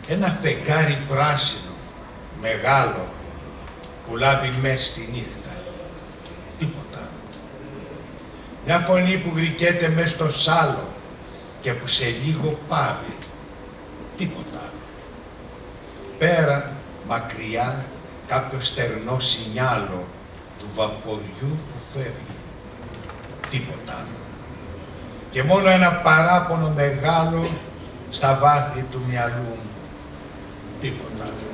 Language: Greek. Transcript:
Ένα φεγγάρι πράσινο, μεγάλο, που λάβει μες στη νύχτα. Τίποτα. Μια φωνή που γρικέται μες στο σάλο και που σε λίγο πάβει. Τίποτα. Πέρα, μακριά, κάποιο στερνό σινιάλο του βαποριού που φεύγει. Τίποτα. Και μόνο ένα παράπονο μεγάλο στα βάθη του μυαλού μου. Τίποτα.